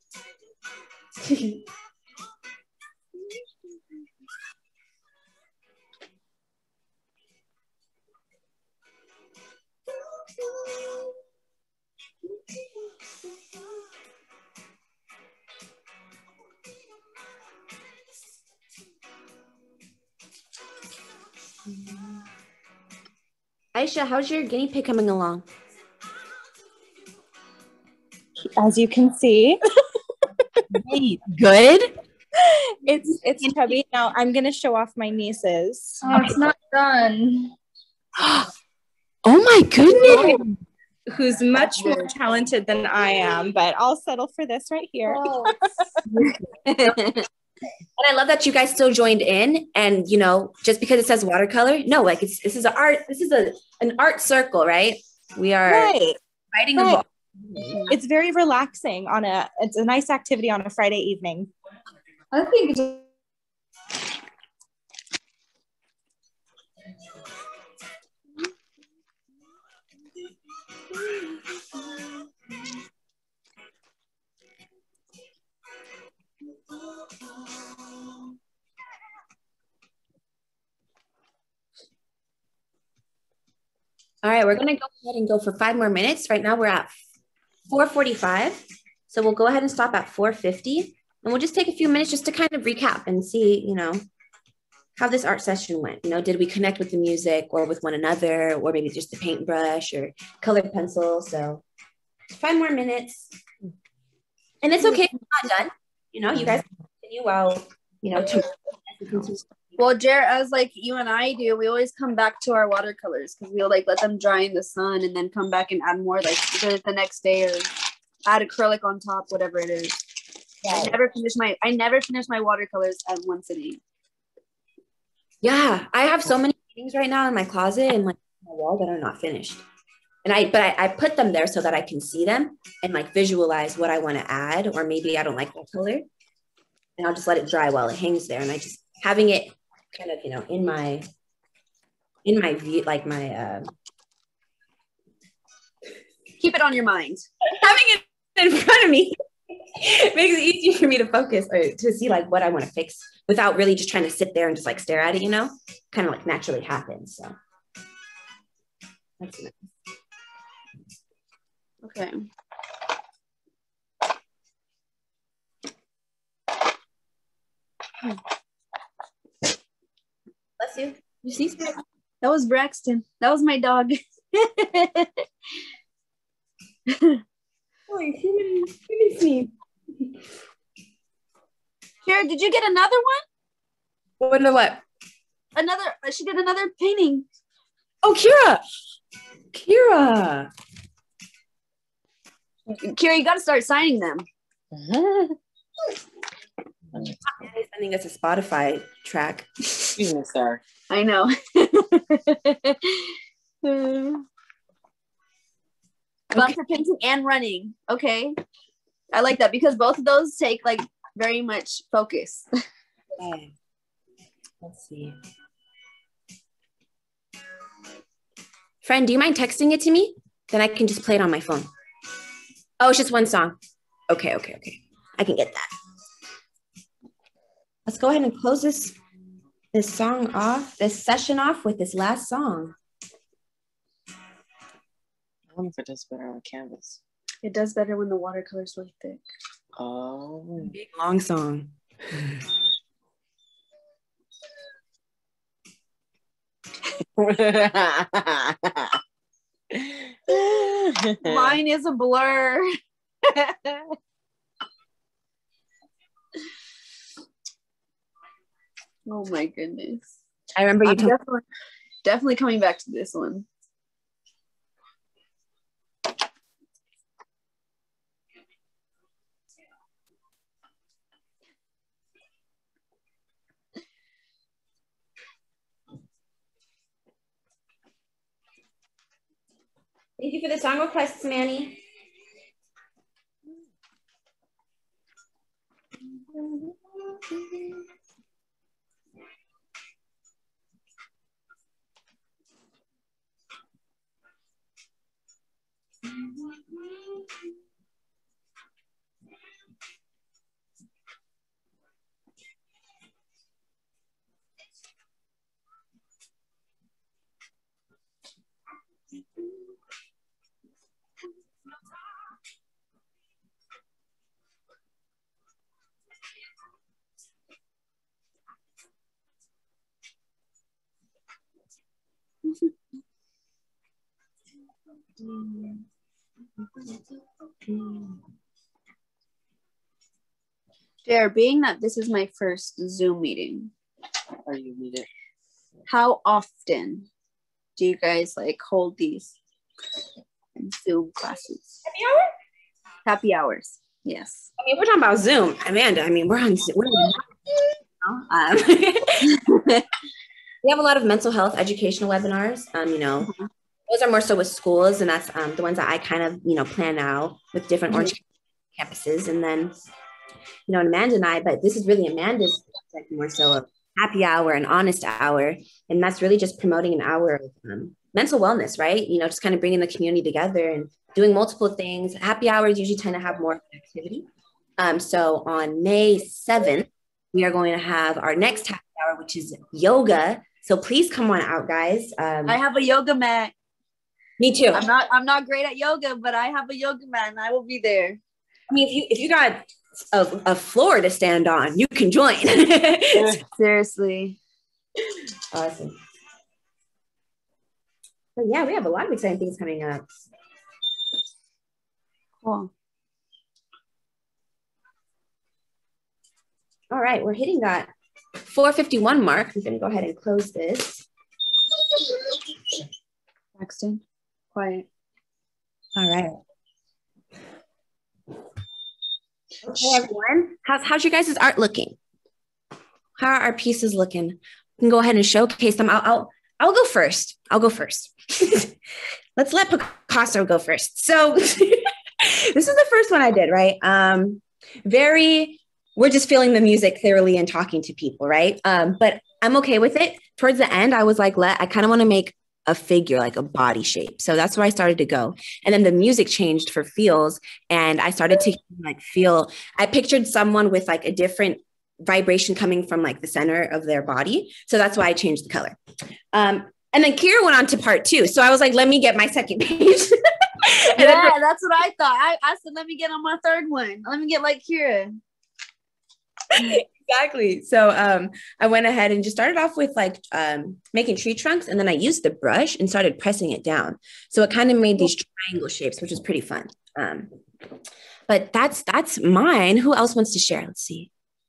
Aisha, how's your guinea pig coming along? As you can see. Good. It's it's chubby. Now I'm gonna show off my nieces. Oh, it's not done. Oh my goodness. Who's much more talented than I am, but I'll settle for this right here. Oh. And I love that you guys still joined in, and you know, just because it says watercolor, no, like it's this is an art, this is a an art circle, right? We are right. writing right. a book. It's very relaxing on a it's a nice activity on a Friday evening. I think it's All right, we're gonna go ahead and go for five more minutes. Right now we're at four forty-five. So we'll go ahead and stop at four fifty, and we'll just take a few minutes just to kind of recap and see, you know, how this art session went. You know, did we connect with the music or with one another, or maybe just the paintbrush or colored pencil? So five more minutes. And it's okay if it's not done. You know, you guys can continue while, you know, to well, Jared, as like you and I do, we always come back to our watercolors because we'll like let them dry in the sun and then come back and add more like the, the next day, or add acrylic on top, whatever it is. Yeah. I never finish my I never finish my watercolors at one sitting. Yeah, I have so many paintings right now in my closet and like my wall that are not finished. And I but I, I put them there so that I can see them and like visualize what I want to add, or maybe I don't like that color. And I'll just let it dry while it hangs there. And I just having it kind of, you know, in my in my view, like my uh keep it on your mind. Having it in front of me makes it easier for me to focus or to see like what I want to fix without really just trying to sit there and just like stare at it, you know, kind of like naturally happens. So that's nice. Okay. Bless you. You see something? That was Braxton. That was my dog. Oh, human, human sneeze. Here, did you get another one? Wonder what? Another. She did another painting. Oh, Kira. Kira. Kira, you got to start signing them. Sending us a Spotify track. Excuse me, sir. I know. Fun for painting and running. Okay. I like that because both of those take like very much focus. Okay. Let's see. Friend, do you mind texting it to me? Then I can just play it on my phone. Oh, it's just one song. Okay, okay, okay. I can get that. Let's go ahead and close this, this song off, this session off with this last song. I wonder if it does better on canvas. It does better when the watercolor's really thick. Oh. Big long song. Mine is a blur. Oh my goodness. I remember you I'm told definitely, definitely coming back to this one. Thank you for the song requests, Manny. Dare, being that this is my first Zoom meeting, Are you need it? how often do you guys like hold these Zoom classes? Happy hour? Happy hours. Yes. I mean, we're talking about Zoom, Amanda. I mean, we're on. We're on um, we have a lot of mental health educational webinars. Um, you know, mm-hmm. those are more so with schools, and that's um, the ones that I kind of you know plan out with different mm-hmm. Orange campuses, and then you know, Amanda and I. But this is really Amanda's like more so a happy hour, an honest hour, and that's really just promoting an hour of um, mental wellness, right? You know, just kind of bringing the community together and doing multiple things. Happy hours usually tend to have more activity. Um, so on May seventh, we are going to have our next happy hour, which is yoga. So please come on out, guys. Um, I have a yoga mat. Me too. I'm not I'm not great at yoga, but I have a yoga mat and I will be there. I mean, if you if you got a, a floor to stand on, you can join. Seriously. Awesome. But yeah, we have a lot of exciting things coming up. Cool. All right, we're hitting that four fifty-one mark. I'm going to go ahead and close this. Paxton, quiet. All right. Okay, everyone. How's, how's your guys' art looking? How are our pieces looking? We can go ahead and showcase them. I'll, I'll, I'll go first. I'll go first. Let's let Picasso go first. So this is the first one I did, right? Um, very, we're just feeling the music clearly and talking to people, right? Um, but I'm okay with it. Towards the end, I was like, let, I kind of want to make a figure, like a body shape. So that's where I started to go. And then the music changed for feels. And I started to like feel, I pictured someone with like a different vibration coming from like the center of their body. So that's why I changed the color. Um, and then Kira went on to part two. So I was like, let me get my second page. Yeah, then, that's what I thought. I, I said, let me get on my third one. Let me get like Kira. Exactly. So um, I went ahead and just started off with like um, making tree trunks. And then I used the brush and started pressing it down. So it kind of made these triangle shapes, which was pretty fun. Um, but that's, that's mine. Who else wants to share? Let's see.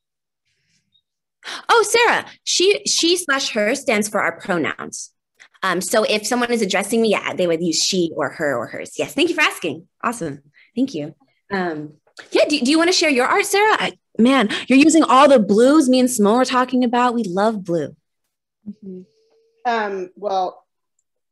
Oh, Sarah, she, she slash her stands for our pronouns. Um, so if someone is addressing me, yeah, they would use she or her or hers. Yes. Thank you for asking. Awesome. Thank you. Um, yeah. Do, do you want to share your art, Sarah? I, man, you're using all the blues me and Simone were talking about. We love blue. Mm-hmm. Um, well,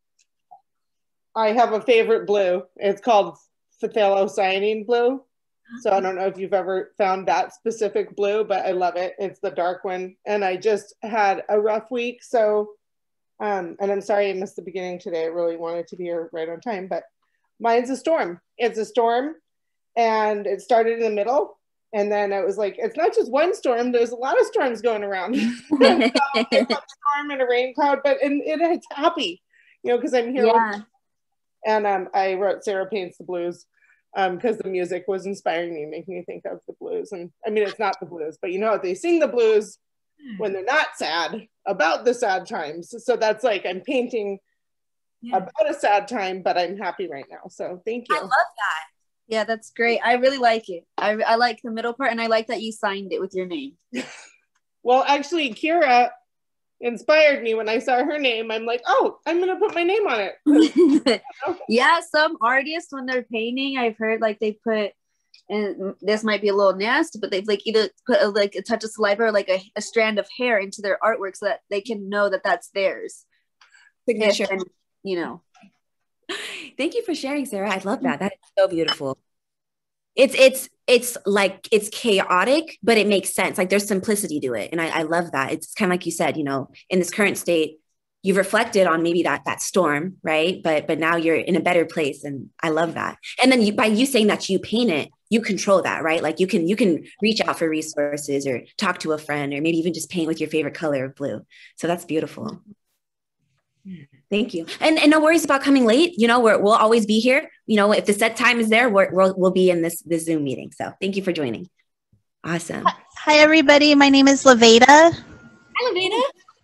I have a favorite blue. It's called phthalocyanine blue. So I don't know if you've ever found that specific blue, but I love it. It's the dark one. And I just had a rough week. So, um, and I'm sorry I missed the beginning today. I really wanted to be here right on time, but mine's a storm. It's a storm. And it started in the middle. And then it was like, it's not just one storm. There's a lot of storms going around. So it's a storm and a rain cloud, but and, and it's happy, you know, because I'm here. Yeah. With, and um, I wrote Sarah Paints the Blues because um, the music was inspiring me, making me think of the blues. And I mean, it's not the blues, but you know, they sing the blues when they're not sad about the sad times. So that's like, I'm painting yeah. about a sad time, but I'm happy right now. So thank you. I love that. Yeah, that's great. I really like it. I, I like the middle part, and I like that you signed it with your name. Well, actually, Kira inspired me when I saw her name. I'm like, oh, I'm going to put my name on it. Yeah, some artists, when they're painting, I've heard like they put, and this might be a little nasty, but they've like either put a, like a touch of saliva or like a, a strand of hair into their artwork so that they can know that that's theirs. Signature. And, you know. Thank you for sharing, Sarah. I love that. That is so beautiful. It's it's it's like it's chaotic, but it makes sense. Like there's simplicity to it, and I, I love that. It's kind of like you said, you know, in this current state, you've reflected on maybe that that storm, right? But but now you're in a better place, and I love that. And then you, by you saying that you paint it, you control that, right? Like you can you can reach out for resources or talk to a friend, or maybe even just paint with your favorite color of blue. So that's beautiful. Thank you. And, and no worries about coming late. You know, we're, we'll always be here. You know, if the set time is there, we're, we'll, we'll be in this, this Zoom meeting. So thank you for joining. Awesome. Hi, everybody. My name is Laveda. Hi, Laveda.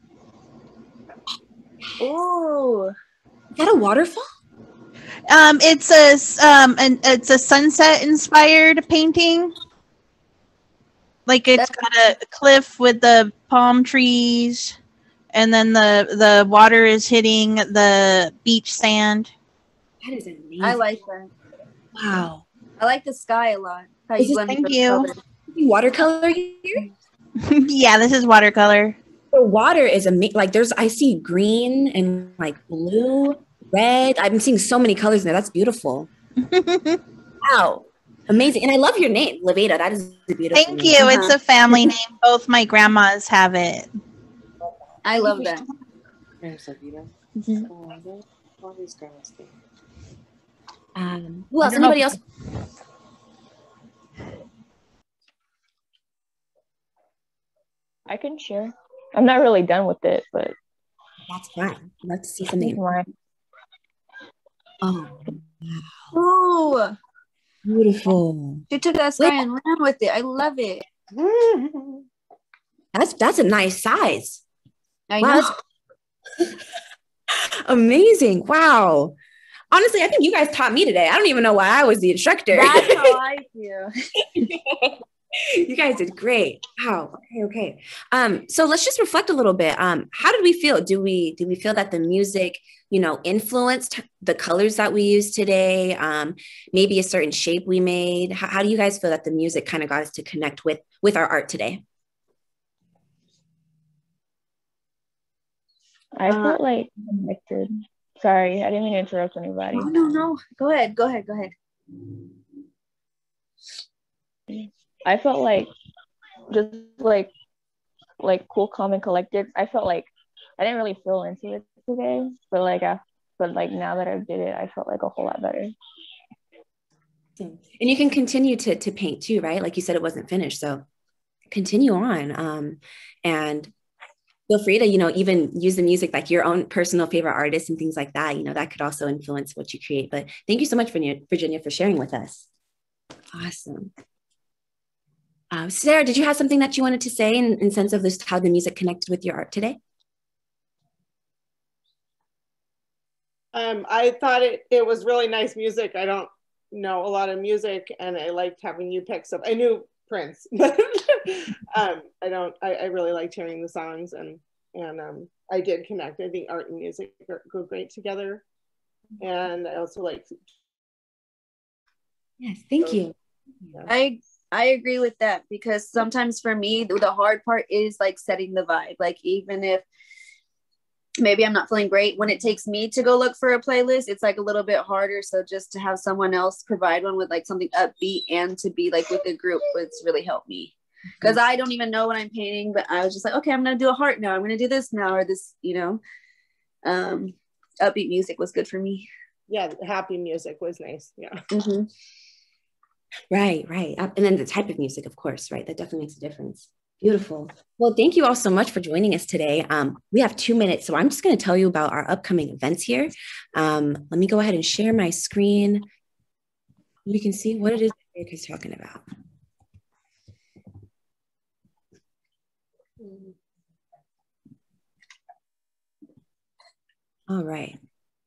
Oh, is that a waterfall? Um, it's a, um, an, it's a sunset inspired painting. Like it's got a cliff with the palm trees. And then the the water is hitting the beach sand. That is amazing. I like that. Wow. I like the sky a lot. How you you thank you. Watercolor here? Yeah, this is watercolor. The water is amazing. Like there's, I see green and like blue, red. I've been seeing so many colors there. That's beautiful. Wow. Amazing. And I love your name, Laveda. That is a beautiful Thank name. you. Uh-huh. It's a family name. Both my grandmas have it. I love that. Mm-hmm. Um, who else? Anybody else? I can share. I'm not really done with it, but that's fine. Let's see something. Oh, oh, beautiful! She took that sky and ran with it. I love it. That's that's a nice size. I wow. know. Amazing. Wow. Honestly, I think you guys taught me today. I don't even know why I was the instructor. That's how I feel. You guys did great. Wow. Okay. Okay. Um, so let's just reflect a little bit. Um, how did we feel? Do we do we feel that the music, you know, influenced the colors that we used today? Um, maybe a certain shape we made? How, how do you guys feel that the music kind of got us to connect with with our art today? I uh, felt like connected. Sorry, I didn't mean to interrupt anybody. No, no, no. Go ahead. Go ahead. Go ahead. I felt like just like like cool, calm, and collected. I felt like I didn't really feel into it today, but like I, but like now that I did it, I felt like a whole lot better. And you can continue to to paint too, right? Like you said, it wasn't finished, so continue on. Um, and feel free to, you know, even use the music like your own personal favorite artists and things like that. You know, that could also influence what you create. But thank you so much, Virginia, for sharing with us. Awesome. Uh, Sarah, did you have something that you wanted to say in, in sense of this, how the music connected with your art today? Um, I thought it, it was really nice music. I don't know a lot of music, and I liked having you pick stuff. I knew Prince, but um, I don't, I, I really liked hearing the songs, and, and um, I did connect. I think art and music go great together. And I also like. Yes, thank you. I, I agree with that, because sometimes for me, the hard part is like setting the vibe. Like, even if maybe I'm not feeling great, when it takes me to go look for a playlist, it's like a little bit harder. So just to have someone else provide one with like something upbeat and to be like with a group, it's really helped me. Because I don't even know what I'm painting, but I was just like, okay, I'm gonna do a heart now, I'm gonna do this now, or this, you know. Um upbeat music was good for me. Yeah, happy music was nice. Yeah. Mm-hmm. Right, right. And then the type of music, of course, right? That definitely makes a difference. Beautiful. Well, thank you all so much for joining us today. Um, we have two minutes, so I'm just going to tell you about our upcoming events here. Um, let me go ahead and share my screen. We can see what it is Eric is talking about. All right.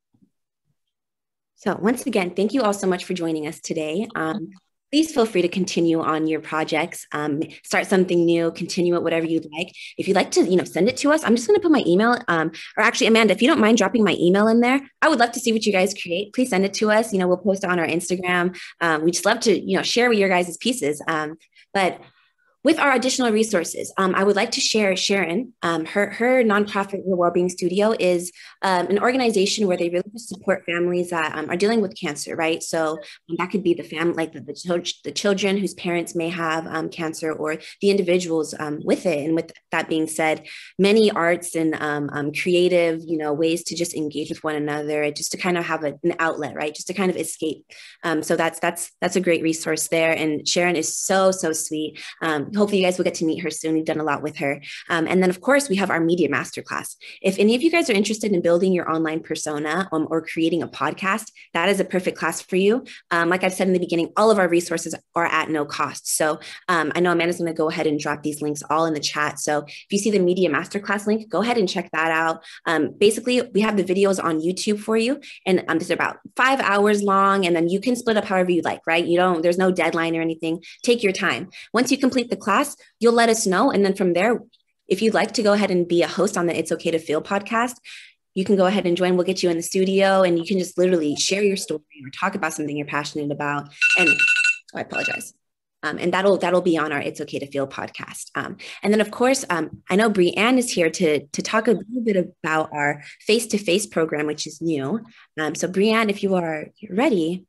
So once again, thank you all so much for joining us today. Um, Please feel free to continue on your projects, um, start something new, continue it, whatever you'd like. If you'd like to, you know, send it to us, I'm just going to put my email, um, or actually, Amanda, if you don't mind dropping my email in there, I would love to see what you guys create. Please send it to us. You know, we'll post it on our Instagram. Um, we just love to, you know, share with your guys' pieces. Um, but with our additional resources, um, I would like to share Sharon. Um, her, her nonprofit, The Wellbeing Studio, is um, an organization where they really just support families that um, are dealing with cancer, right? So um, that could be the family, like the, the, the children whose parents may have um, cancer, or the individuals um, with it. And with that being said, many arts and um, um, creative, you know, ways to just engage with one another, just to kind of have a, an outlet, right? Just to kind of escape. Um, so that's that's that's a great resource there. And Sharon is so so sweet. Um, Hopefully you guys will get to meet her soon. We've done a lot with her. Um, and then of course we have our media masterclass. If any of you guys are interested in building your online persona um, or creating a podcast, that is a perfect class for you. Um, like I've said in the beginning, all of our resources are at no cost. So um, I know Amanda's gonna go ahead and drop these links all in the chat. So if you see the media masterclass link, go ahead and check that out. Um, basically, we have the videos on YouTube for you, and um, they're about five hours long, and then you can split up however you like, right? You don't, there's no deadline or anything. Take your time. Once you complete the class, you'll let us know. And then from there, if you'd like to go ahead and be a host on the It's Okay to Feel podcast, you can go ahead and join. We'll get you in the studio and you can just literally share your story or talk about something you're passionate about. And oh, I apologize. Um, and that'll that'll be on our It's Okay to Feel podcast. Um, and then, of course, um, I know Brianne is here to, to talk a little bit about our face-to-face program, which is new. Um, so Brianne, if you are ready.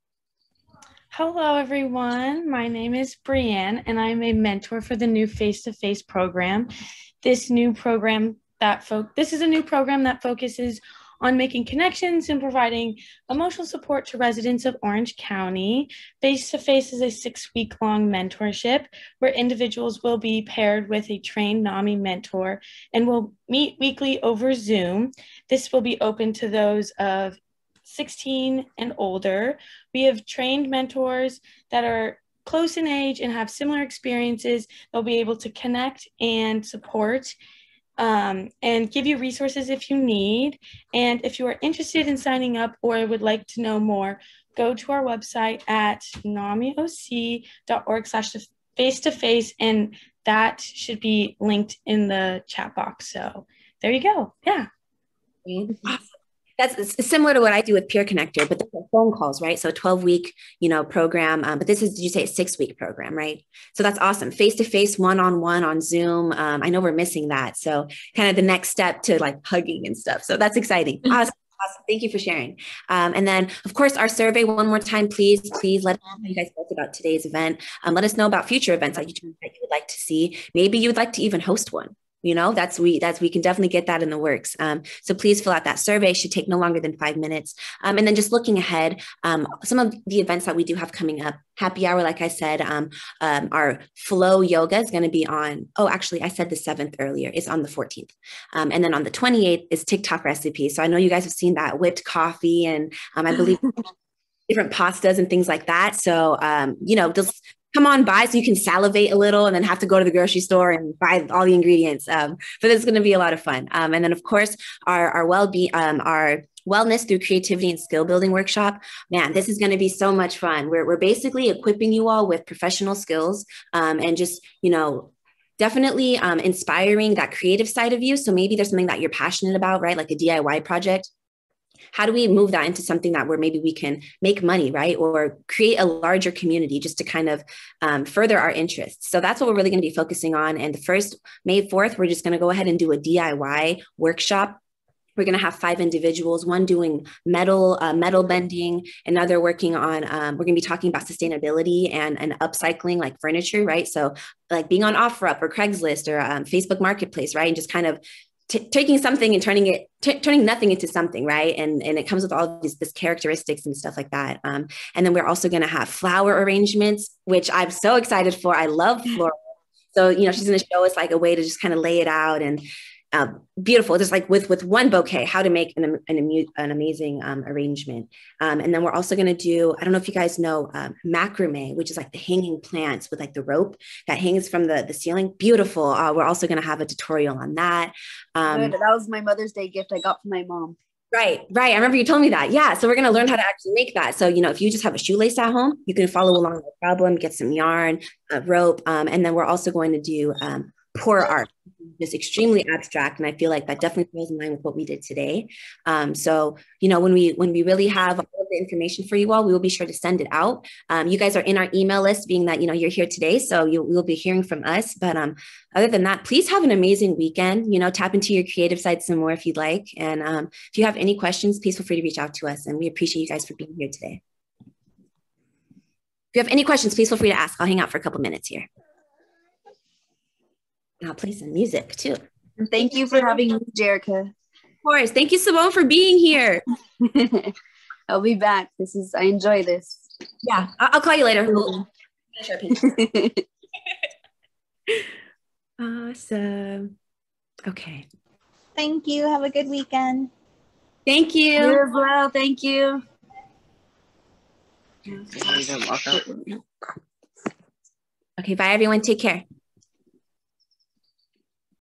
Hello, everyone. My name is Brianne, and I'm a mentor for the new face-to-face program. This new program that fo- this is a new program that focuses on making connections and providing emotional support to residents of Orange County. Face-to-face is a six-week-long mentorship where individuals will be paired with a trained NAMI mentor and will meet weekly over Zoom. This will be open to those of sixteen and older. We have trained mentors that are close in age and have similar experiences. They'll be able to connect and support um, and give you resources if you need. And if you are interested in signing up or would like to know more, go to our website at nami o c dot org slash face to face, and that should be linked in the chat box. So there you go. Yeah. Awesome. That's similar to what I do with Peer Connector, but those are phone calls, right? So a twelve week, you know, program. Um, but this is, did you say a six week program, right? So that's awesome. Face-to-face, one-on-one on Zoom. Um, I know we're missing that. So kind of the next step to like hugging and stuff. So that's exciting. Awesome. Awesome. Thank you for sharing. Um, and then of course, our survey one more time, please, please let us know how you guys felt about today's event. Um, let us know about future events that you, that you would like to see. Maybe you would like to even host one. You know, that's we that's we can definitely get that in the works. Um, so please fill out that survey. It should take no longer than five minutes. Um, and then just looking ahead, um, some of the events that we do have coming up. Happy hour, like I said, um, um, our flow yoga is going to be on. Oh, actually, I said the seventh earlier. It's on the fourteenth, um, and then on the twenty-eighth is TikTok recipes. So I know you guys have seen that whipped coffee, and um, I believe different pastas and things like that. So um, you know, just come on by so you can salivate a little and then have to go to the grocery store and buy all the ingredients. Um, but it's going to be a lot of fun. Um, and then of course, our, our well-being, um, our wellness through creativity and skill building workshop. Man, this is going to be so much fun. We're, we're basically equipping you all with professional skills um, and just, you know, definitely um, inspiring that creative side of you. So maybe there's something that you're passionate about, right? Like a D I Y project. How do we move that into something that where maybe we can make money, right? Or create a larger community just to kind of um, further our interests. So that's what we're really going to be focusing on. And the first May fourth, we're just going to go ahead and do a D I Y workshop We're going to have five individuals, one doing metal, uh, metal bending, another working on, um, we're going to be talking about sustainability and, and upcycling like furniture, right? So like being on OfferUp or Craigslist or um, Facebook Marketplace, right? And just kind of T- taking something and turning it, t- turning nothing into something, right? And and it comes with all these this characteristics and stuff like that. Um, and then we're also going to have flower arrangements, which I'm so excited for. I love floral. So, you know, she's going to show us like a way to just kind of lay it out and uh, beautiful, just like with with one bouquet, how to make an, an, an amazing um, arrangement. Um, and then we're also going to do, I don't know if you guys know um, macrame, which is like the hanging plants with like the rope that hangs from the, the ceiling. Beautiful. Uh, we're also going to have a tutorial on that. Um, Good. That was my Mother's Day gift I got from my mom. Right, right. I remember you told me that. Yeah. So we're going to learn how to actually make that. So, you know, if you just have a shoelace at home, you can follow along, no problem, get some yarn, uh, rope. Um, and then we're also going to do um, pour art, just extremely abstract. And I feel like that definitely falls in line with what we did today. Um, so, you know, when we when we really have all of the information for you all, we will be sure to send it out. Um, you guys are in our email list, being that, you know, you're here today. So you will be hearing from us. But um, other than that, please have an amazing weekend. You know, tap into your creative side some more if you'd like. And um, if you have any questions, please feel free to reach out to us. And we appreciate you guys for being here today. If you have any questions, please feel free to ask. I'll hang out for a couple minutes here. And I'll play some music too. And thank you for having me, Jerica. Of course. Thank you, Simone, for being here. I'll be back. This is, I enjoy this. Yeah, I'll call you later. We'll Awesome. Okay. Thank you. Have a good weekend. Thank you. You as well. Thank you. Okay, bye everyone. Take care.